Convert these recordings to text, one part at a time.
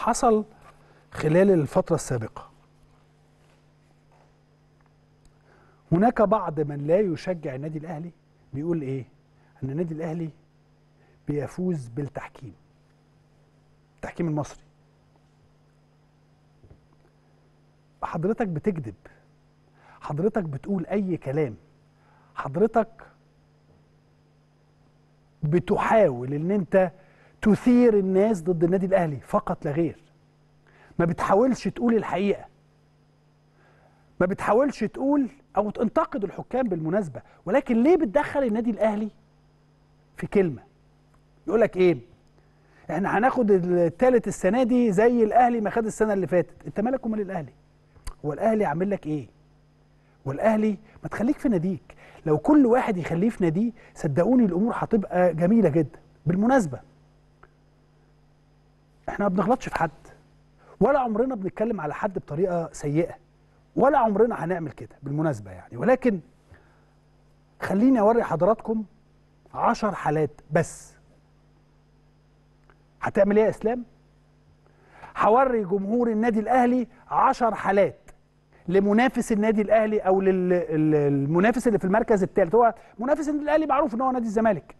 حصل خلال الفترة السابقة. هناك بعض من لا يشجع النادي الأهلي بيقول إيه؟ أن النادي الأهلي بيفوز بالتحكيم، التحكيم المصري. حضرتك بتكذب، حضرتك بتقول أي كلام، حضرتك بتحاول أن أنت تثير الناس ضد النادي الأهلي فقط لا غير. ما بتحاولش تقول الحقيقة، ما بتحاولش تقول أو تنتقد الحكام بالمناسبة، ولكن ليه بتدخل النادي الأهلي في كلمة؟ يقول لك إيه؟ إحنا هناخد الثالث السنة دي زي الأهلي ما خد السنة اللي فاتت. أنت مالك ومال الأهلي؟ هو الأهلي عامل لك إيه؟ والأهلي ما تخليك في ناديك. لو كل واحد يخليه في ناديه صدقوني الأمور هتبقى جميلة جدا. بالمناسبة إحنا ما بنغلطش في حد، ولا عمرنا بنتكلم على حد بطريقة سيئة، ولا عمرنا هنعمل كده بالمناسبة يعني. ولكن خليني أوري حضراتكم 10 حالات بس. هتعمل إيه يا إسلام؟ هوري جمهور النادي الأهلي 10 حالات لمنافس النادي الأهلي أو للمنافس اللي في المركز الثالث. هو منافس النادي الأهلي معروف إن هو نادي الزمالك.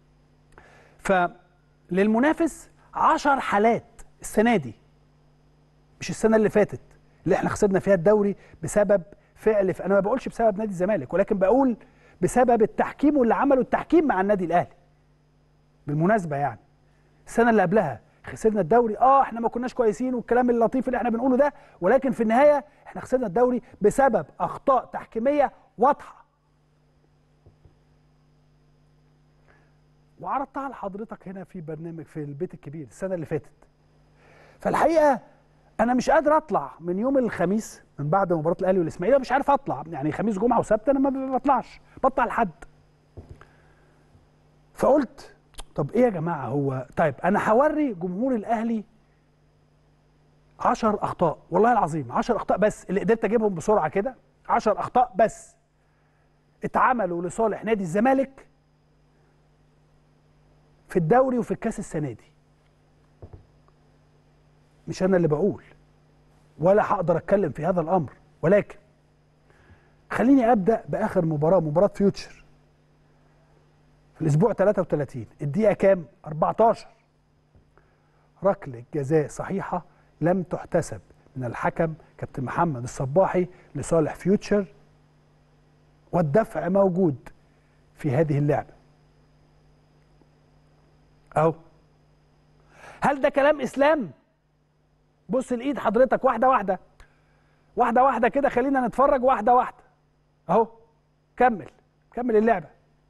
فللمنافس 10 حالات السنة دي، مش السنة اللي فاتت اللي احنا خسرنا فيها الدوري بسبب انا ما بقولش بسبب نادي الزمالك، ولكن بقول بسبب التحكيم واللي عمله التحكيم مع النادي الاهلي. بالمناسبه يعني السنه اللي قبلها خسرنا الدوري، احنا ما كناش كويسين والكلام اللطيف اللي احنا بنقوله ده، ولكن في النهايه احنا خسرنا الدوري بسبب اخطاء تحكيميه واضحه. وعرضتها لحضرتك هنا في برنامج في البيت الكبير السنه اللي فاتت. فالحقيقه انا مش قادر اطلع من يوم الخميس من بعد مباراه الاهلي والاسماعيلي، مش عارف اطلع يعني. خميس جمعه وسبت انا ما بطلعش، بطلع لحد. فقلت طب ايه يا جماعه هو، طيب انا هوري جمهور الاهلي 10 اخطاء، والله العظيم 10 اخطاء بس اللي قدرت اجيبهم بسرعه كده. 10 اخطاء بس اتعملوا لصالح نادي الزمالك في الدوري وفي الكاس السنه دي. مش انا اللي بقول ولا هقدر اتكلم في هذا الامر، ولكن خليني ابدا باخر مباراه فيوتشر في الاسبوع 33. الدقيقه كام؟ 14. ركله جزاء صحيحه لم تحتسب من الحكم كابتن محمد الصباحي لصالح فيوتشر، والدفع موجود في هذه اللعبه اهو. هل ده كلام اسلام؟ بص الايد حضرتك، واحده واحده واحده واحده كده، خلينا نتفرج واحده واحده اهو. كمل اللعبه.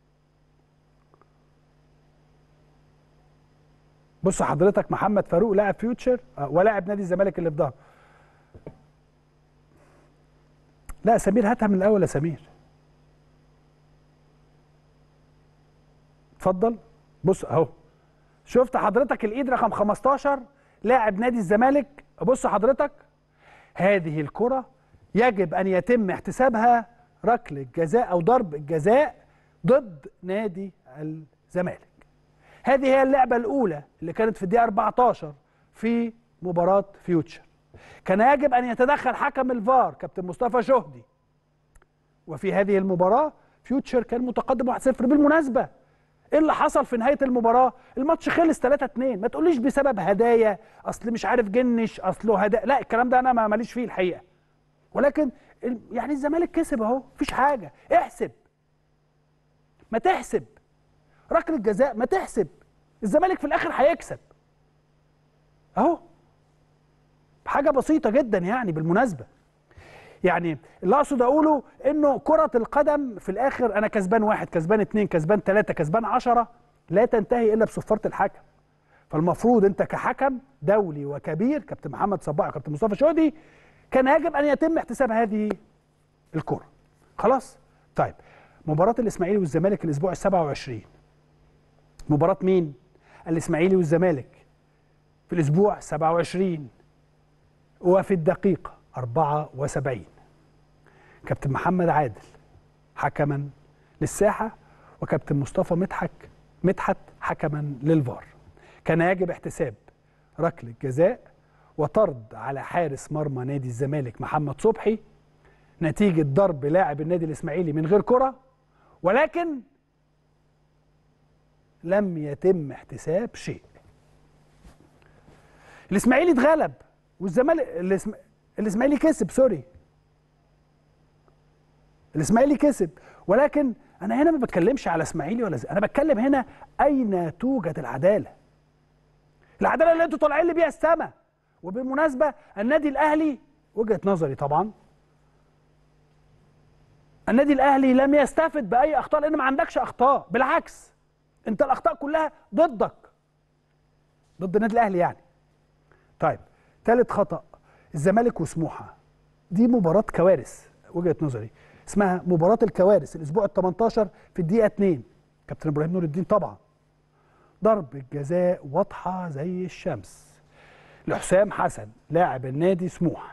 بص حضرتك، محمد فاروق لاعب فيوتشر ولاعب نادي الزمالك اللي في ظهره. لا سمير هاتها من الاول يا سمير، اتفضل. بص اهو، شفت حضرتك الايد رقم 15 لاعب نادي الزمالك. بص حضرتك، هذه الكرة يجب ان يتم احتسابها ركله جزاء او ضرب الجزاء ضد نادي الزمالك. هذه هي اللعبة الأولى اللي كانت في الدقيقة 14 في مباراة فيوتشر. كان يجب أن يتدخل حكم الفار كابتن مصطفى شهدي، وفي هذه المباراة فيوتشر كان متقدم 1-0. بالمناسبة إيه اللي حصل في نهاية المباراة؟ الماتش خلص 3-2. ما تقوليش بسبب هدايا، أصل مش عارف جنش، أصله هدايا، لا الكلام ده أنا ماليش فيه الحقيقة. ولكن يعني الزمالك كسب أهو، مفيش حاجة. احسب، ما تحسب ركلة جزاء، ما تحسب الزمالك في الاخر هيكسب اهو. حاجه بسيطه جدا يعني. بالمناسبه يعني اللي اقصد اقوله انه كره القدم في الاخر انا كسبان 1، كسبان 2، كسبان 3، كسبان 10، لا تنتهي الا بصفاره الحكم. فالمفروض انت كحكم دولي وكبير كابتن محمد صباحي وكابتن مصطفى شهدي كان يجب ان يتم احتساب هذه الكره. خلاص. طيب مباراه الاسماعيلي والزمالك الاسبوع ال27. مباراه مين؟ الاسماعيلي والزمالك في الاسبوع 27 وفي الدقيقه 74. كابتن محمد عادل حكما للساحه، وكابتن مصطفى مدحت حكما للفار. كان يجب احتساب ركله جزاء وطرد على حارس مرمى نادي الزمالك محمد صبحي نتيجة ضرب لاعب النادي الإسماعيلي من غير كرة، ولكن لم يتم احتساب شيء. الإسماعيلي اتغلب والزمالك الإسماعيلي كسب، سوري، الإسماعيلي كسب، ولكن أنا هنا ما بتكلمش على إسماعيلي ولا أنا بتكلم هنا أين توجد العدالة؟ العدالة اللي أنتوا طالعين لي بيها السما. وبالمناسبة النادي الأهلي، وجهة نظري طبعا، النادي الأهلي لم يستفد بأي أخطاء، لأن ما عندكش أخطاء، بالعكس أنت الأخطاء كلها ضدك، ضد النادي الأهلي يعني. طيب، ثالث خطأ الزمالك وسموحة، دي مباراة كوارث وجهة نظري، اسمها مباراة الكوارث، الأسبوع ال 18 في الدقيقة 2. كابتن إبراهيم نور الدين طبعا ضربة جزاء واضحة زي الشمس لحسام حسن لاعب النادي سموحة،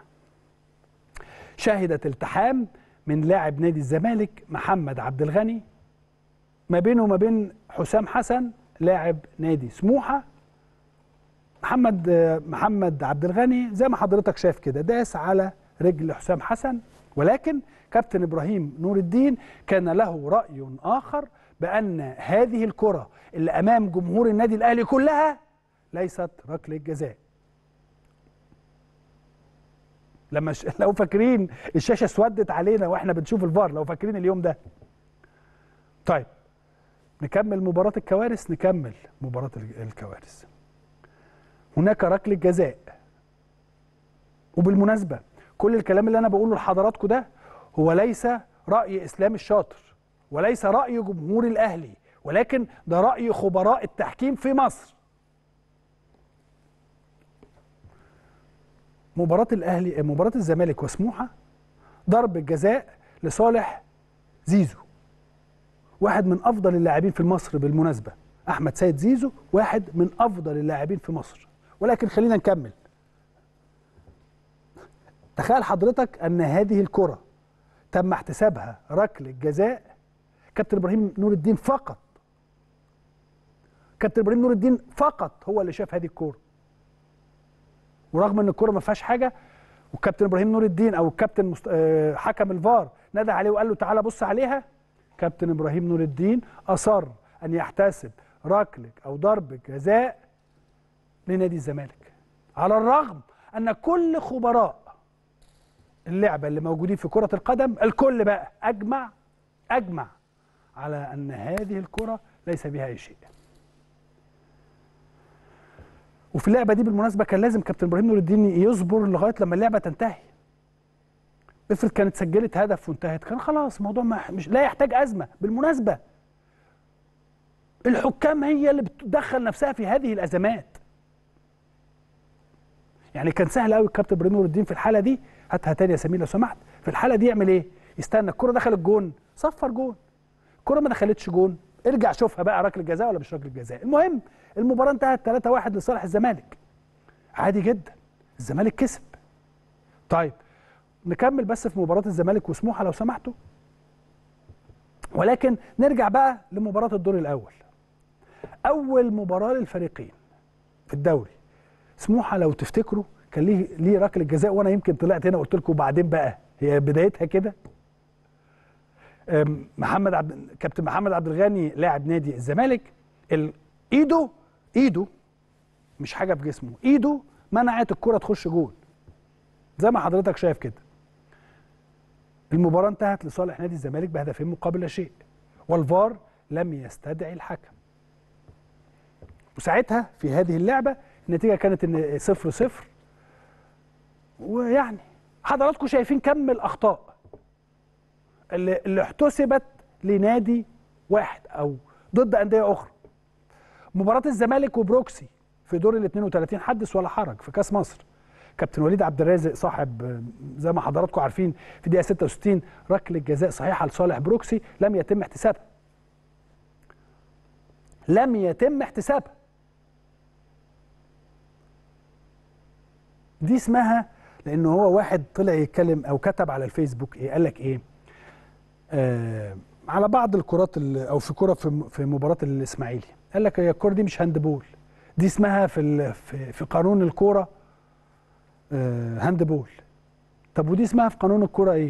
شهدت التحام من لاعب نادي الزمالك محمد عبد الغني ما بينه وما بين حسام حسن لاعب نادي سموحة. محمد عبد الغني زي ما حضرتك شايف كده داس على رجل حسام حسن، ولكن كابتن إبراهيم نور الدين كان له رأي آخر بأن هذه الكرة اللي أمام جمهور النادي الأهلي كلها ليست ركلة جزاء. لو فاكرين الشاشة اسودت علينا واحنا بنشوف الفار، لو فاكرين اليوم ده. طيب نكمل مباراة الكوارث، نكمل مباراة الكوارث. هناك ركلة جزاء، وبالمناسبة كل الكلام اللي أنا بقوله لحضراتكم ده هو ليس رأي إسلام الشاطر وليس رأي جمهور الأهلي، ولكن ده رأي خبراء التحكيم في مصر. مباراة الزمالك وسموحة ضرب الجزاء لصالح زيزو، واحد من أفضل اللاعبين في مصر بالمناسبة، أحمد سيد زيزو واحد من أفضل اللاعبين في مصر. ولكن خلينا نكمل. تخيل حضرتك أن هذه الكرة تم احتسابها ركلة جزاء. كابتن إبراهيم نور الدين فقط، كابتن إبراهيم نور الدين فقط هو اللي شاف هذه الكرة، ورغم ان الكرة ما فيهاش حاجة، والكابتن إبراهيم نور الدين او الكابتن حكم الفار نادى عليه وقال له تعالى بص عليها، كابتن إبراهيم نور الدين أصر أن يحتسب ركلة أو ضرب جزاء لنادي الزمالك، على الرغم أن كل خبراء اللعبة اللي موجودين في كرة القدم الكل بقى أجمع على أن هذه الكرة ليس بها أي شيء. وفي اللعبة دي بالمناسبة كان لازم كابتن إبراهيم نور الدين يصبر لغاية لما اللعبة تنتهي. افرض كانت سجلت هدف وانتهت كان خلاص الموضوع مش لا يحتاج أزمة. بالمناسبة الحكام هي اللي بتدخل نفسها في هذه الأزمات. يعني كان سهل قوي الكابتن إبراهيم نور الدين في الحالة دي، هاتها تاني يا سمير لو سمحت، في الحالة دي يعمل إيه؟ يستنى الكرة دخلت جون صفر جون، الكرة ما دخلتش جون ارجع شوفها بقى ركلة جزاء ولا مش ركلة جزاء. المهم المباراة انتهت 3-1 لصالح الزمالك، عادي جدا، الزمالك كسب. طيب نكمل بس في مباراة الزمالك وسموحة لو سمحتوا، ولكن نرجع بقى لمباراة الدور الأول. أول مباراة للفريقين في الدوري، سموحة لو تفتكروا كان ليه ركلة جزاء، وأنا يمكن طلعت هنا قلت لكم بعدين بقى هي بدايتها كده. كابتن محمد عبد الغني لاعب نادي الزمالك، ايده مش حاجه في جسمه، ايده منعت الكره تخش جول زي ما حضرتك شايف كده. المباراه انتهت لصالح نادي الزمالك بهدفين مقابل لا شيء، والفار لم يستدعي الحكم. وساعتها في هذه اللعبه النتيجه كانت ان 0-0. ويعني حضراتكم شايفين كم الاخطاء اللي احتسبت لنادي واحد او ضد انديه اخرى. مباراه الزمالك وبروكسي في دور ال 32 حدث ولا حرج في كاس مصر، كابتن وليد عبد الرازق صاحب زي ما حضراتكم عارفين في دقيقه 66 ركله جزاء صحيحه لصالح بروكسي لم يتم احتسابها، لم يتم احتسابها. دي اسمها، لانه هو واحد طلع يتكلم او كتب على الفيسبوك ايه، قال لك ايه على بعض الكرات او في كره في مباراه الاسماعيلي، قال لك هي الكره دي مش هاندبول، دي اسمها في قانون الكوره هاند بول. طب ودي اسمها في قانون الكرة ايه؟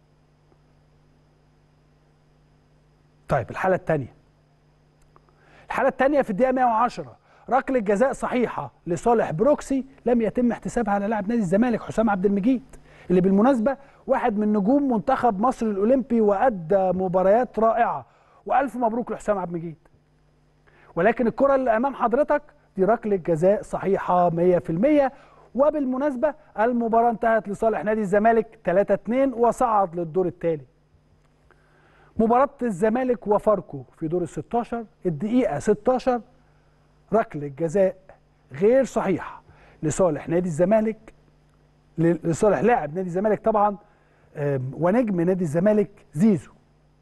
طيب الحالة الثانية. الحالة الثانية في الدقيقة 110 ركلة جزاء صحيحة لصالح بروكسي لم يتم احتسابها على لاعب نادي الزمالك حسام عبد المجيد، اللي بالمناسبة واحد من نجوم منتخب مصر الأولمبي وأدى مباريات رائعة، وألف مبروك لحسام عبد المجيد. ولكن الكرة اللي أمام حضرتك دي ركلة جزاء صحيحة 100%. وبالمناسبة المباراة انتهت لصالح نادي الزمالك 3-2 وصعد للدور التالي. مباراة الزمالك وفاركو في دور ال16 الدقيقة 16 ركلة جزاء غير صحيحة لصالح نادي الزمالك، لصالح لاعب نادي الزمالك طبعا ونجم نادي الزمالك زيزو.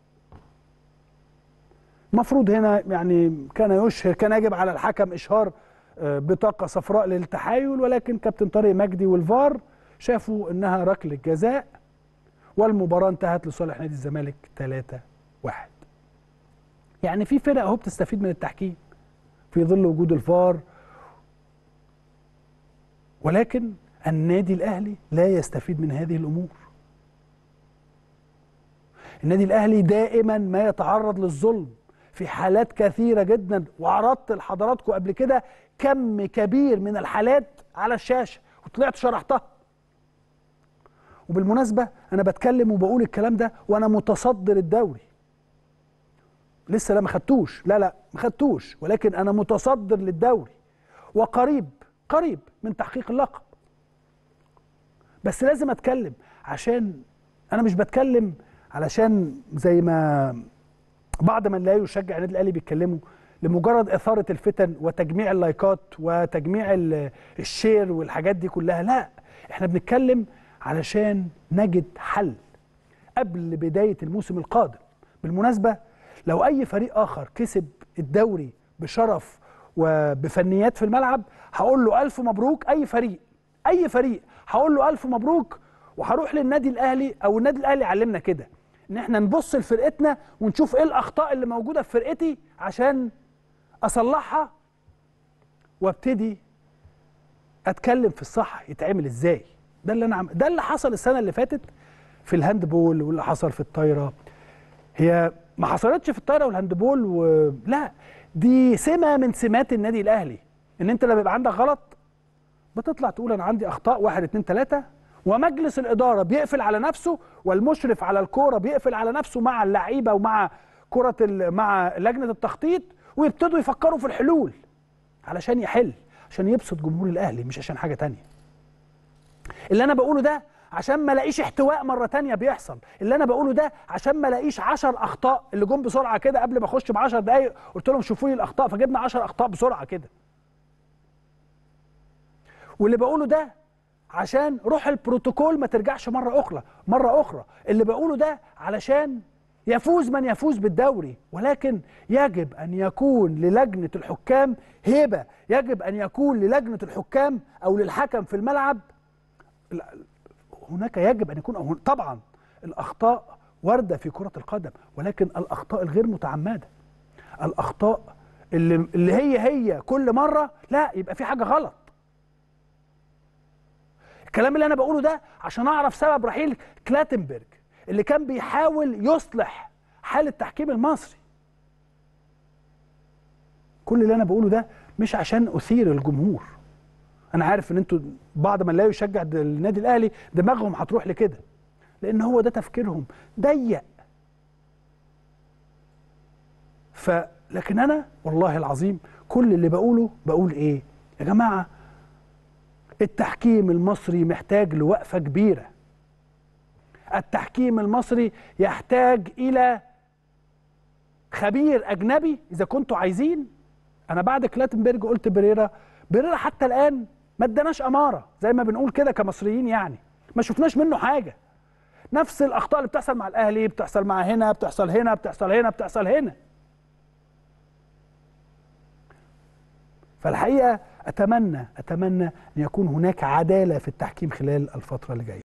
المفروض هنا يعني كان يجب على الحكم إشهار بطاقة صفراء للتحايل، ولكن كابتن طارق مجدي والفار شافوا انها ركلة جزاء والمباراة انتهت لصالح نادي الزمالك 3-1. يعني في فرق اهو بتستفيد من التحكيم في ظل وجود الفار، ولكن النادي الاهلي لا يستفيد من هذه الامور. النادي الاهلي دائما ما يتعرض للظلم في حالات كثيرة جدا، وعرضت لحضراتكم قبل كده كم كبير من الحالات على الشاشة وطلعت شرحتها. وبالمناسبة أنا بتكلم وبقول الكلام ده وأنا متصدر الدوري، لسه لا ما خدتوش، لا ما خدتوش، ولكن أنا متصدر للدوري وقريب من تحقيق اللقب. بس لازم أتكلم، عشان أنا مش بتكلم علشان زي ما بعض من لا يشجع النادي الاهلي بيتكلموا لمجرد اثاره الفتن وتجميع اللايكات وتجميع الشير والحاجات دي كلها. لا، احنا بنتكلم علشان نجد حل قبل بدايه الموسم القادم. بالمناسبه لو اي فريق اخر كسب الدوري بشرف وبفنيات في الملعب هقول له الف مبروك. اي فريق هقول له الف مبروك، وهروح للنادي الاهلي او النادي الاهلي علمنا كده ان احنا نبص لفرقتنا ونشوف ايه الاخطاء اللي موجوده في فرقتي عشان اصلحها وابتدي اتكلم في الصح يتعمل ازاي. ده اللي حصل السنه اللي فاتت في الهاندبول، واللي حصل في الطايره. هي ما حصلتش في الطايره والهاندبول لا، دي سمه من سمات النادي الاهلي، ان انت لما يبقى عندك غلط بتطلع تقول انا عندي اخطاء 1 2 3، ومجلس الإدارة بيقفل على نفسه والمشرف على الكورة بيقفل على نفسه مع اللعيبة ومع مع لجنة التخطيط، ويبتدوا يفكروا في الحلول علشان عشان يبسط جمهور الأهلي، مش عشان حاجة تانية. اللي أنا بقوله ده عشان ما الاقيش احتواء مرة تانية بيحصل، اللي أنا بقوله ده عشان ما الاقيش 10 أخطاء اللي جم بسرعة كده قبل ما أخش ب10 دقايق قلت لهم شوفوا لي الأخطاء فجبنا 10 أخطاء بسرعة كده. واللي بقوله ده عشان روح البروتوكول ما ترجعش مرة أخرى. اللي بقوله ده علشان يفوز من يفوز بالدوري، ولكن يجب أن يكون للجنة الحكام هيبة، يجب أن يكون للجنة الحكام أو للحكم في الملعب هناك يجب أن يكون. طبعا الأخطاء واردة في كرة القدم، ولكن الأخطاء الغير متعمدة، الأخطاء اللي هي كل مرة، لا يبقى في حاجة غلط. الكلام اللي انا بقوله ده عشان اعرف سبب رحيل كلاتنبرج اللي كان بيحاول يصلح حال التحكيم المصري. كل اللي انا بقوله ده مش عشان اثير الجمهور. انا عارف ان انتوا بعض من لا يشجع النادي الاهلي دماغهم هتروح لكده، لان هو ده تفكيرهم ضيق. لكن انا والله العظيم كل اللي بقول ايه يا جماعه، التحكيم المصري محتاج لوقفة كبيرة. التحكيم المصري يحتاج إلى خبير أجنبي إذا كنتوا عايزين. أنا بعد كلاتنبرج قلت بريرا حتى الآن ما اداناش أمارة زي ما بنقول كده كمصريين، يعني ما شفناش منه حاجة. نفس الأخطاء اللي بتحصل مع الأهلي بتحصل مع هنا، بتحصل هنا. فالحقيقة أتمنى أن يكون هناك عدالة في التحكيم خلال الفترة اللي جاية.